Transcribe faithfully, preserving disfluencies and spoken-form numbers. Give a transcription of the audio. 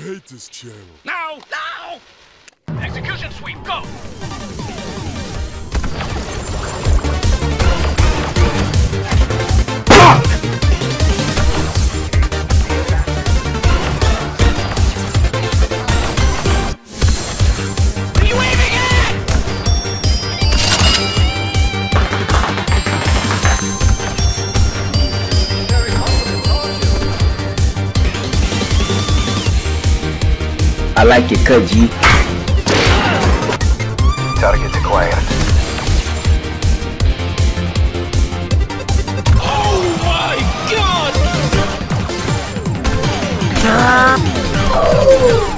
hate this channel. Now! Now! Execution sweep, go! What are you aiming at? I like it, cut G. Target acquired. Oh my god! Oh.